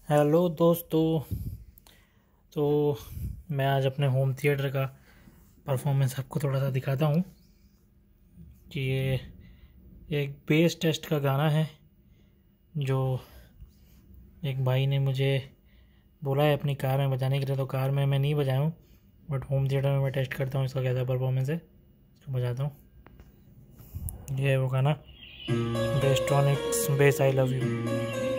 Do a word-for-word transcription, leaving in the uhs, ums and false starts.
Hello दोस्तों। तो मैं आज अपने होम थिएटर का परफॉर्मेंस आपको थोड़ा सा दिखाता हूँ कि ये एक बेस टेस्ट का गाना है जो एक भाई ने मुझे बोला है अपनी कार में बजाने के लिए। तो कार में मैं नहीं बजाया हूँ, बट होम थिएटर में मैं टेस्ट करता हूँ इसका कैसा परफॉर्मेंस है, इसको बजाता हूँ। ये है वो गाना, बेस्ट्रॉनिक्स बेस आई लव यू।